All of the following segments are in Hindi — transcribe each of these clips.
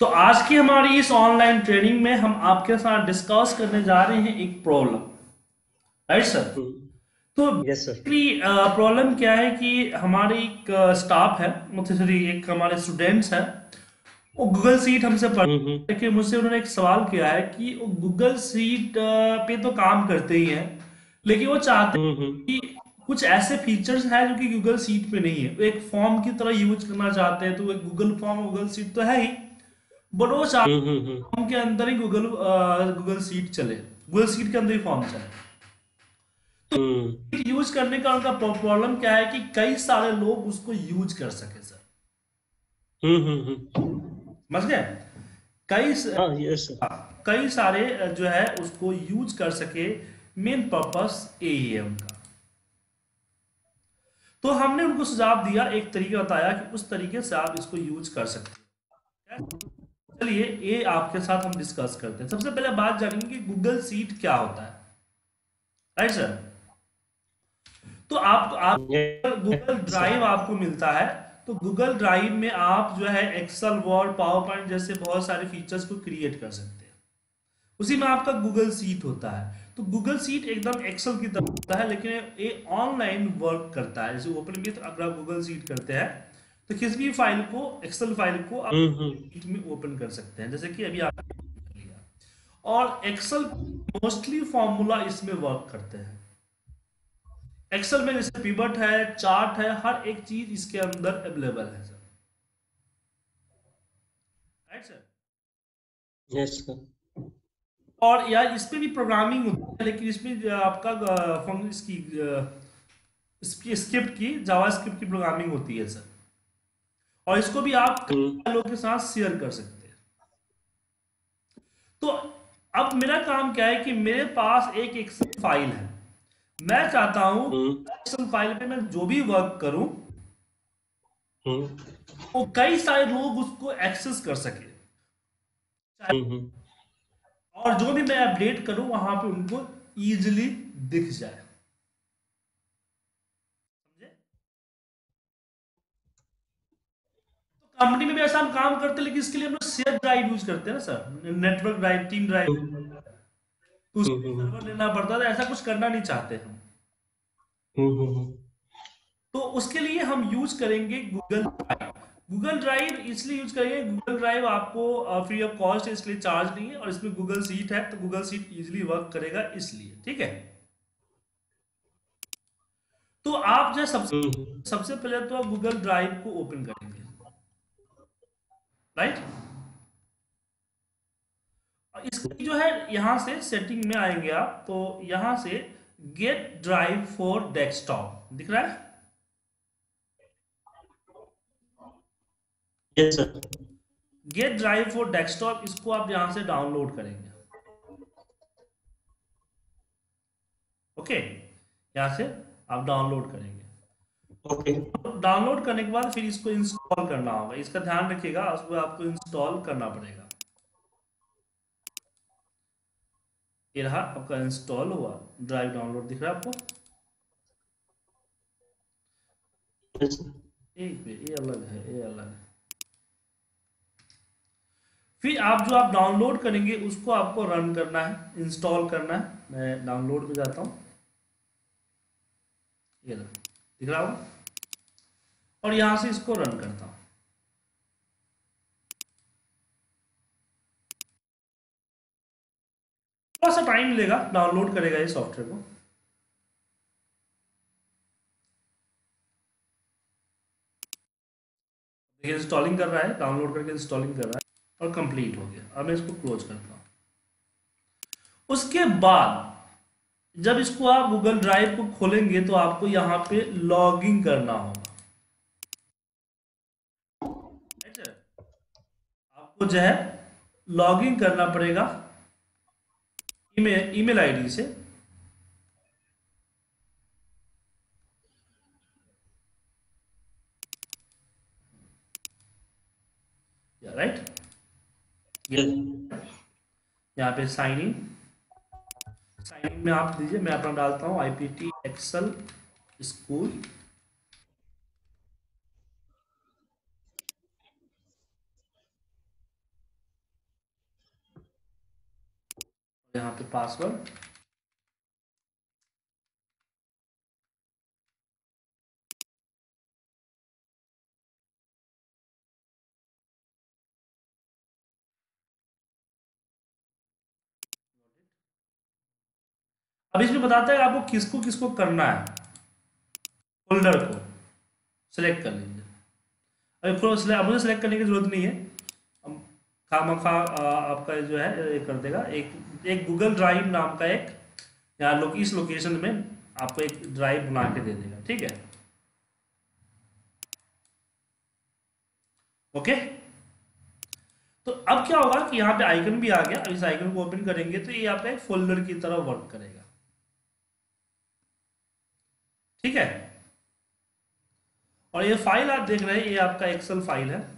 तो आज की हमारी इस ऑनलाइन ट्रेनिंग में हम आपके साथ डिस्कस करने जा रहे हैं एक प्रॉब्लम। Right sir. तो यस सर। बेसिकली प्रॉब्लम क्या है कि हमारे एक स्टाफ है, मतलब सॉरी एक हमारे स्टूडेंट्स हैं। वो गूगल सीट हमसे पढ़ के मुझसे उन्होंने एक सवाल किया है कि वो गूगल सीट पे तो काम करते ही हैं, लेकिन वो चाहते हैं कि कुछ ऐसे फीचर्स हैं जो कि गूगल सीट पे नहीं है। वो एक फॉर्म की तरह यूज करना चाहते हैं, तो एक गूगल फॉर्म गूगल सीट तो है ही, बट वो चाहते हैं फॉर्म के अंदर ही गूगल गूगल सीट चले, गूगल सीट के अंदर ही फॉर्म चले। यूज करने का उनका प्रॉब्लम क्या है कि कई सारे लोग उसको यूज कर सके सर। समझ गए? कई हाँ यस सर। कई सारे जो है उसको यूज कर सके। मेन पर्पस यही है उनका। तो हमने उनको सुझाव दिया, एक तरीका बताया कि उस तरीके से आप इसको यूज कर सकते हैं। चलिए ये आपके साथ हम डिस्कस करते हैं। सबसे पहले बात जानेंगे कि गूगल सीट क्या होता है। Right sir. तो आप गूगल यस सर। ड्राइव आपको मिलता है। तो गूगल ड्राइव में आप जो है एक्सेल, वर्ड, पावर पॉइंट जैसे बहुत सारे फीचर्स को क्रिएट कर सकते हैं। उसी में आपका गूगल सीट होता है। तो गूगल सीट एकदम एक्सेल की तरह होता है, लेकिन ये ऑनलाइन वर्क करता है। जैसे ओपन में अगर आप गूगल सीट करते हैं तो किसी भी फाइल को, एक्सेल फाइल को आप सीट में ओपन कर सकते हैं, जैसे कि अभी आप कर लिया। और एक्सेल मोस्टली फॉर्मूला इसमें वर्क करते हैं। एक्सेल में जैसे पिवट है, चार्ट है, हर एक चीज इसके अंदर अवेलेबल है sir. Right sir. Yes sir. और यार इस पे भी प्रोग्रामिंग होती है, लेकिन इसमें जो आपका इसकी इसकी स्क्रिप्ट की, जावा स्क्रिप्ट की प्रोग्रामिंग होती है सर। और इसको भी आप कई लोगों के साथ शेयर कर सकते हैं। तो अब मेरा काम क्या है कि मेरे पास एक एक्सेल फाइल है। मैं चाहता हूं एक्सेल फाइल पे मैं जो भी वर्क करूं वो कई सारे लोग उसको एक्सेस कर सके, और जो भी मैं अपडेट करूं वहां पे उनको इजीली दिख जाए। समझे? तो कंपनी में भी ऐसा हम काम करते हैं, लेकिन इसके लिए हम लोग शेयर ड्राइव यूज करते हैं ना sir, network drive, team drive. तो उसके लिए सर्वर लेना पड़ता है, ऐसा कुछ करना नहीं चाहते हम। तो उसके लिए हम यूज करेंगे गूगल ड्राइव। गूगल ड्राइव इसलिए यूज करेंगे, गूगल ड्राइव आपको फ्री ऑफ कॉस्ट है, इसलिए चार्ज नहीं है, और इसमें गूगल सीट है तो गूगल सीट इजीली वर्क करेगा इसलिए। ठीक है। तो आप जो सबसे सबसे पहले तो आप गूगल ड्राइव को ओपन करेंगे। राइट। और इसकी जो है यहां से सेटिंग में आएंगे आप, तो यहां से गेट ड्राइव फॉर डेस्कटॉप दिख रहा है। Yes sir. Get drive for desktop, इसको आप यहां से डाउनलोड करेंगे। ओके, यहां से आप डाउनलोड करेंगे। ओके। डाउनलोड करने के बाद फिर इसको इंस्टॉल करना होगा। इसका ध्यान रखिएगा, उसको आपको इंस्टॉल करना पड़ेगा। ये रहा आपका इंस्टॉल हुआ ड्राइव, डाउनलोड दिख रहा है आपको। यस एक मिनट, ये अलग है, ये अलग है। फिर आप जो आप डाउनलोड करेंगे उसको आपको रन करना है, इंस्टॉल करना है। मैं डाउनलोड में जाता हूँ, ये रहा, दिख रहा होगा। और यहां से इसको रन करता हूँ। थोड़ा सा टाइम लेगा, डाउनलोड करेगा ये सॉफ्टवेयर को। देखिए इंस्टॉलिंग कर रहा है, डाउनलोड करके इंस्टॉलिंग कर रहा है, और कंप्लीट हो गया। अब मैं इसको क्लोज करता हूँ। उसके बाद जब इसको आप गूगल ड्राइव को खोलेंगे तो आपको यहाँ पे लॉगिंग करना होगा। Right sir. आपको जो है लॉगिंग करना पड़ेगा ईमेल आईडी से। राइट। यहाँ पे साइन इन, साइन इन में आप दीजिए, मैं अपना डालता हूँ आईपीटी एक्सल स्कूल। यहाँ पे पासवर्ड, अब इसमें बताता है आपको किसको किसको करना है, फोल्डर को सिलेक्ट कर लीजिए। अभी मुझे सिलेक्ट करने की जरूरत नहीं है, खामखा आपका जो है ये कर देगा। एक एक गूगल ड्राइव नाम का एक यहाँ इस लोकेशन में आपको एक ड्राइव बना के दे देगा, ठीक है। ओके, तो अब क्या होगा कि यहाँ पे आइकन भी आ गया। अब इस आइकन को ओपन करेंगे तो ये आपका एक फोल्डर की तरह वर्क करेगा, ठीक है। और ये फाइल आप देख रहे हैं, ये आपका एक्सेल फाइल है।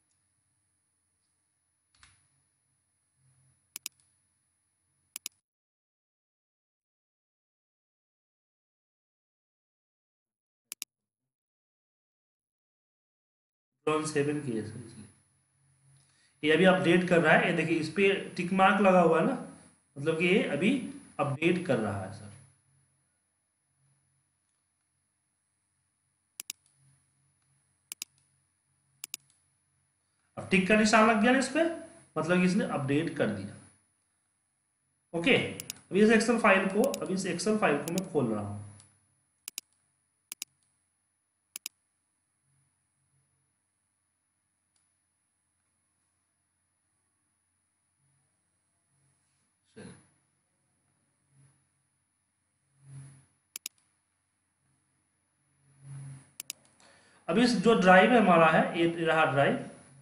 ड्रॉन 7 की है सर, इसलिए ये अभी अपडेट कर रहा है। ये देखिए इस पे टिक मार्क लगा हुआ है ना, मतलब कि ये अभी अपडेट कर रहा है सर। अब टिक का निशान लग गया ना इस पे, मतलब कि इसने अपडेट कर दिया। ओके, अभी इस एक्सेल फाइल को मैं खोल रहा हूं। अभी इस जो ड्राइव है हमारा है, ये रहा ड्राइव।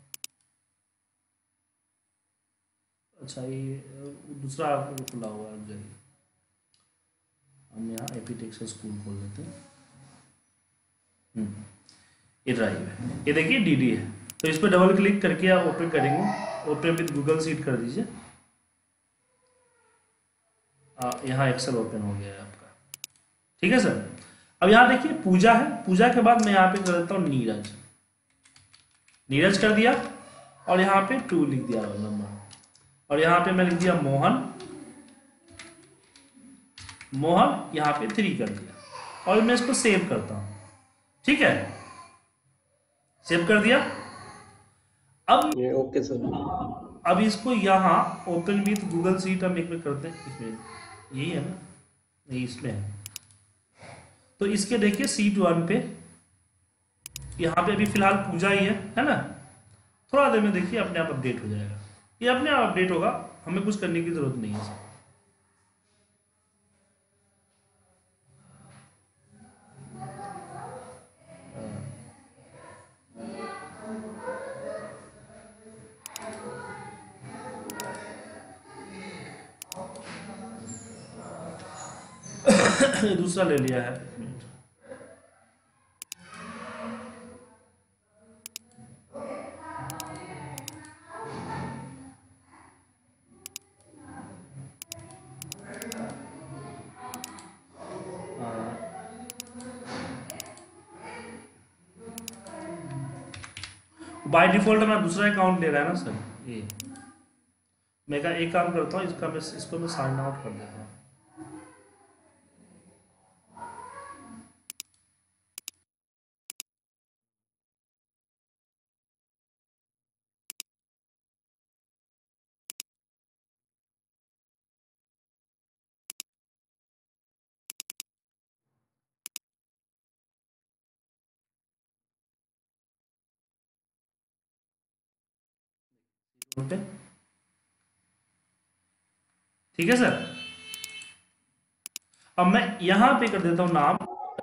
अच्छा, ये दूसरा खुला हुआ है मुझे। हम यहाँ एपी टेक्सट स्कूल खोल लेते हैं। ये ड्राइव है, ये देखिए डीडी है। तो इस पर डबल क्लिक करके आप ओपन करेंगे, ओपन विद गूगल शीट कर दीजिए। यहाँ एक्सेल ओपन हो गया है आपका, ठीक है सर। अब यहाँ देखिए पूजा है, पूजा के बाद मैं यहाँ पे कर देता हूँ नीरज। नीरज कर दिया और यहाँ पे 2 लिख दिया रोल नंबर, और यहाँ पे मैं लिख दिया मोहन। मोहन यहाँ पे 3 कर दिया, और मैं इसको सेव करता हूँ, ठीक है। सेव कर दिया। अब ओके सर। अब इसको यहाँ ओपन विथ गूगल शीट हम एक में करते हैं। इसमें यही है ना, नहीं इसमें है। तो इसके देखिए शीट 1 पे यहाँ पे अभी फिलहाल पूजा ही है ना। थोड़ा देर में देखिए अपने आप अपडेट हो जाएगा, ये अपने आप अपडेट होगा, हमें कुछ करने की जरूरत नहीं है। दूसरा ले लिया है, एक मिनट। बाय डिफॉल्ट हमारा दूसरा अकाउंट ले रहा है ना सर। ये मैं एक काम करता हूँ, इसको मैं साइन आउट कर देता हूँ। ओके, ठीक है सर। अब मैं यहां पे कर देता हूं नाम,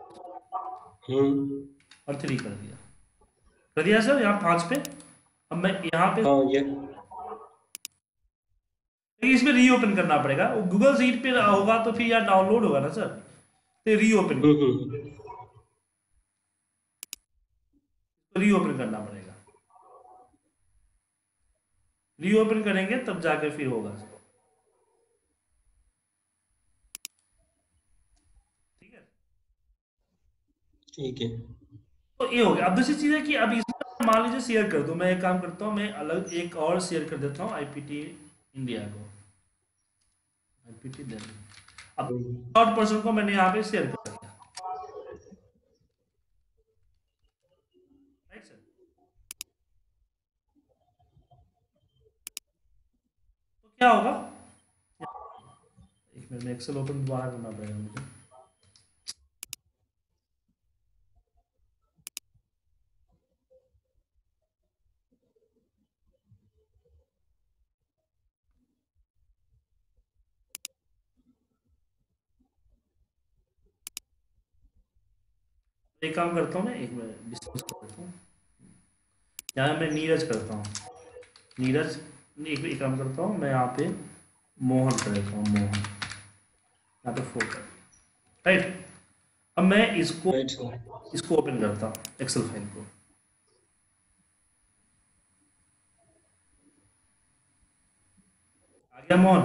और 3 कर दिया सर यहाँ 5 पे। अब मैं यहाँ पे हाँ ये इसमें रीओपन करना पड़ेगा, गूगल शीट पे होगा तो फिर यार डाउनलोड होगा ना सर, तो रीओपन करना पड़ेगा। रीओपन करेंगे तब जाकर फिर होगा, ठीक है। ठीक है। तो ये हो गया। अब दूसरी चीज है कि अब इसमें मान लीजिए शेयर कर दो, मैं एक काम करता हूँ, मैं अलग एक और शेयर कर देता हूँ आईपीटी इंडिया को। आईपीटी दिल्ली। अब थर्ड पर्सन को मैंने यहाँ पे शेयर कर दिया, राइट सर। तो क्या होगा, एक मिनट में एक्सेल ओपन दोबारा करना पड़ेगा मुझे। एक काम करता हूँ मैं, एक मिनट डिस्कस करता हूँ, यहाँ मैं नीरज करता हूँ, नीरज। एक काम करता हूँ मैं, यहाँ पे मोहन कर देता हूँ, मोहन, यहाँ पे फोटो, राइट। अब मैं इसको राइट सर। इसको ओपन करता हूँ, एक्सेल फाइल को। आ गया मोहन,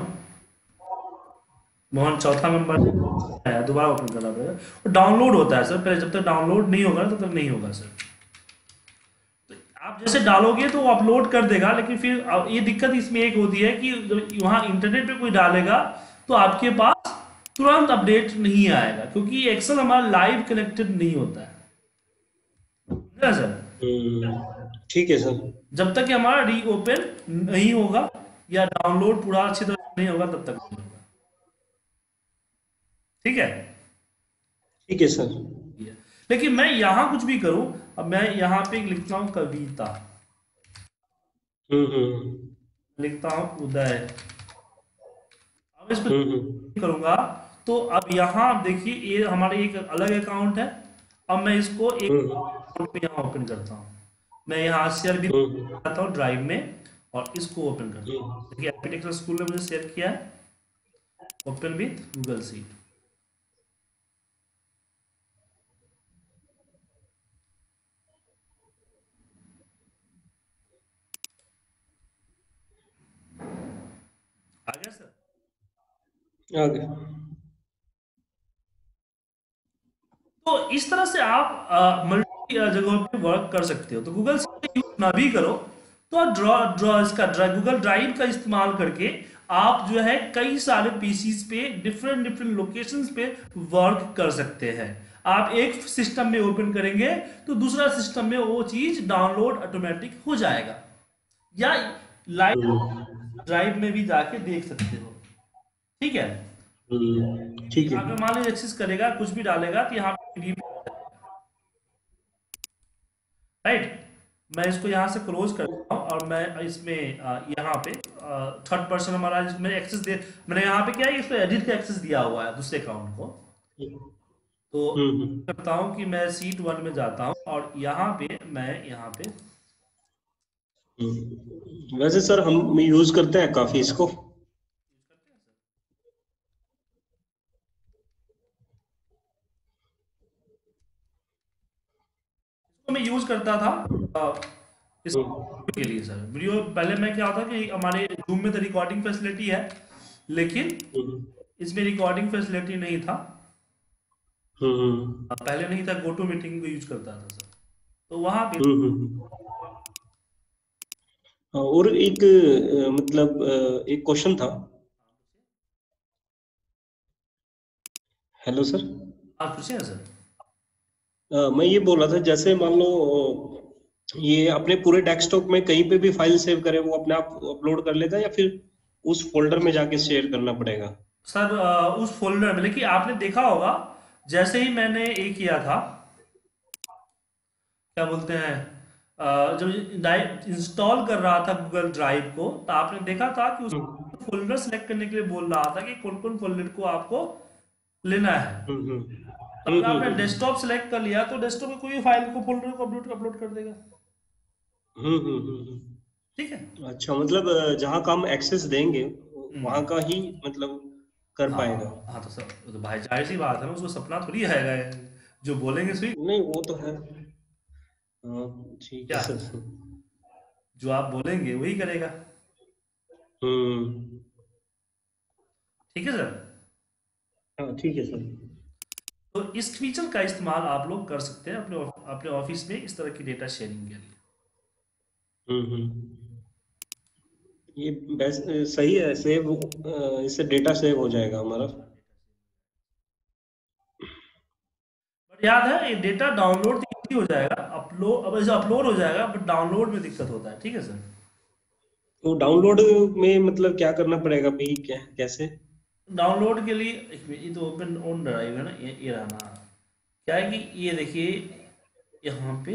मोहन चौथा नंबर है, दोबारा ओपन करना पड़ेगा। और डाउनलोड होता है सर, पहले जब तक डाउनलोड नहीं होगा तब तक नहीं होगा सर। तो आप जैसे डालोगे तो वो अपलोड कर देगा, लेकिन फिर ये दिक्कत इसमें एक होती है कि जब वहाँ इंटरनेट पे कोई डालेगा तो आपके पास तुरंत अपडेट नहीं आएगा, क्योंकि एक्सेल हमारा लाइव कनेक्टेड नहीं होता है ना सर। ठीक है सर। जब तक कि हमारा रीओपन नहीं होगा या डाउनलोड पूरा अच्छी तरह से नहीं होगा तब तक नहीं होगा, ठीक है। ठीक है सर। लेकिन मैं यहाँ कुछ भी करूं, अब मैं यहाँ पे लिखता हूँ कविता, हम्म। लिखता हूँ उदय, अब इस पर हम्म। करूंगा तो अब यहाँ आप देखिए ये हमारा एक अलग अकाउंट है। अब मैं इसको एक हम्म। अकाउंट में यहाँ ओपन करता हूँ, मैं यहाँ शेयर भी हम्म। करता हूँ ड्राइव में, और इसको ओपन करता हूँ। हम्म। देखिए आर्किटेक्चर स्कूल ने मुझे शेयर किया है, ओपन विथ गूगल सीट। आ गया सर। आ गया। तो इस तरह से आप मल्टी जगहों पे वर्क कर सकते हो। तो गूगल शीट का यूज ना भी करो तो आप ड्रॉ ड्रॉ इसका गूगल ड्राइव का इस्तेमाल करके आप जो है कई सारे पीसीज पे डिफरेंट डिफरेंट लोकेशंस पे वर्क कर सकते हैं। आप एक सिस्टम में ओपन करेंगे तो दूसरा सिस्टम में वो चीज डाउनलोड ऑटोमेटिक हो जाएगा, या लाइव हम्म। ड्राइव में भी जाके देख सकते हो, ठीक है। ठीक है। यहाँ पे मान लीजिए एक्सेस करेगा, कुछ भी डालेगा तो यहाँ पे PDF आ जाएगा, राइट। मैं इसको यहाँ से क्लोज करता हूँ और मैं इसमें यहाँ पे थर्ड पर्सन हमारा जिसमें एक्सेस दे, मैंने यहाँ पे क्या है, इसको एडिट का एक्सेस दिया हुआ है दूसरे अकाउंट को। तो हम्म। करता हूँ कि मैं सीट 1 में जाता हूँ और यहाँ पे मैं यहाँ पे वैसे सर हम यूज करते हैं काफी इसको। इसको मैं यूज करता था इस हम्म। के लिए सर। वीडियो पहले मैं क्या होता कि हमारे जूम में तो रिकॉर्डिंग फैसिलिटी है, लेकिन हम्म। इसमें रिकॉर्डिंग फैसिलिटी नहीं था। हम्म। पहले नहीं था, गो टू मीटिंग को यूज करता था सर, तो वहां पे और एक मतलब एक क्वेश्चन था। Hello sir. आप पूछे हैं सर। मैं ये बोल रहा था जैसे मान लो ये अपने पूरे डेस्कटॉप में कहीं पे भी फाइल सेव करे वो अपने आप अपलोड कर लेगा या फिर उस फोल्डर में जाके शेयर करना पड़ेगा? सर उस फोल्डर में, लेकिन आपने देखा होगा जैसे ही मैंने ये किया था, क्या बोलते हैं, जब इंस्टॉल कर रहा था गूगल ड्राइव को, तो आपने देखा था कि उस हम्म। फोल्डर सेलेक्ट करने के लिए बोल रहा था कि कौन कौन फोल्डर को आपको लेना है। हम्म। तो अगर आपने डेस्कटॉप सेलेक्ट कर लिया तो डेस्कटॉप में कोई फाइल को फोल्डर को अपलोड अपलोड कर देगा, ठीक है। अच्छा मतलब जहाँ का हम एक्सेस देंगे हम्म। वहां का ही मतलब कर पाएगा। हाँ हाँ, तो सब तो भाई जाहिर सी बात है ना, उसको सपना थोड़ी आएगा जो बोलेंगे सही। नहीं वो तो है। हाँ ठीक है क्या, सर। जो आप बोलेंगे वही करेगा, हम्म। ठीक है सर। हाँ ठीक है सर। तो इस फीचर का इस्तेमाल आप लोग कर सकते हैं अपने अपने ऑफिस में इस तरह की डेटा शेयरिंग के लिए। हम्म। ये बेस्ट सही है, सेव इससे डेटा सेव हो जाएगा हमारा। बट याद है ये डेटा डाउनलोड तो इजी हो जाएगा, अपलोड अब ऐसे अपलोड हो जाएगा, बट डाउनलोड में दिक्कत होता है, ठीक है सर। तो डाउनलोड में मतलब क्या करना पड़ेगा भाई, क्या कैसे? डाउनलोड के लिए एक मिनट, ये तो ओपन ऑन ड्राइव है ना, ये रहना। क्या है कि ये देखिए यहाँ पे,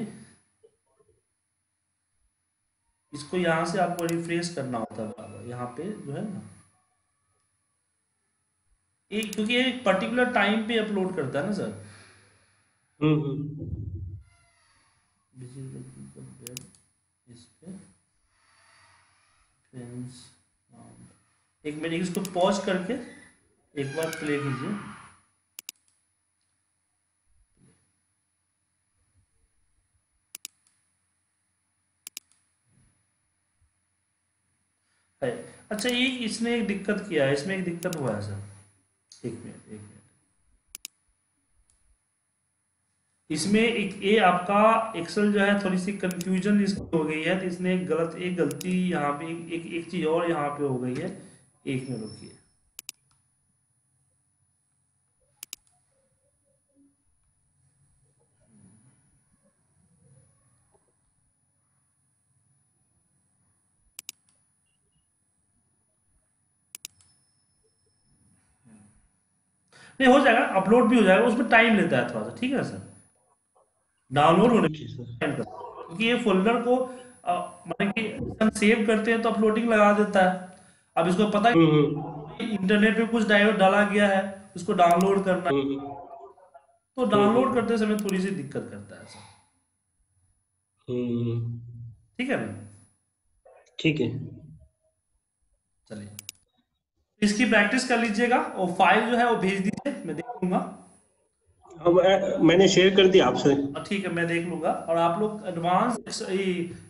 इसको यहाँ से आपको रिफ्रेश करना होता है बार-बार, यहाँ पे जो है ना, एक क्योंकि ये एक पर्टिकुलर टाइम पे अपलोड करता है ना सर। हम्म। इस पे फ्रेंड्स, एक मिनट इसको पॉज करके एक बार प्ले कीजिए। है। अच्छा ये इसने एक दिक्कत किया है, इसमें एक दिक्कत हुआ है सर, एक मिनट, इसमें एक ये आपका एक्सेल जो है थोड़ी सी कंफ्यूजन इसकी हो गई है, तो इसने एक गलती यहाँ पे एक चीज और यहाँ पे हो गई है। एक मिनट रुकिए। नहीं हो जाएगा, अपलोड भी हो जाएगा, उसमें टाइम लेता है थोड़ा सा, ठीक है सर, डाउनलोड होने ठीक है सर। में टाइम करता है, क्योंकि ये फोल्डर को माने कि हम सेव करते हैं तो अपलोडिंग लगा देता है। अब इसको पता हम्म। है इंटरनेट पे कुछ डाला गया है, उसको डाउनलोड करना है, हम्म। तो डाउनलोड करते समय थोड़ी सी दिक्कत करता है सर। हम्म। ठीक है ना। ठीक है। चलिए, इसकी प्रैक्टिस कर लीजिएगा और फाइल जो है वो भेज दीजिए, मैं देख लूंगा। अब मैंने शेयर कर दिया आपसे। ठीक है, मैं देख लूंगा, और आप लोग एडवांस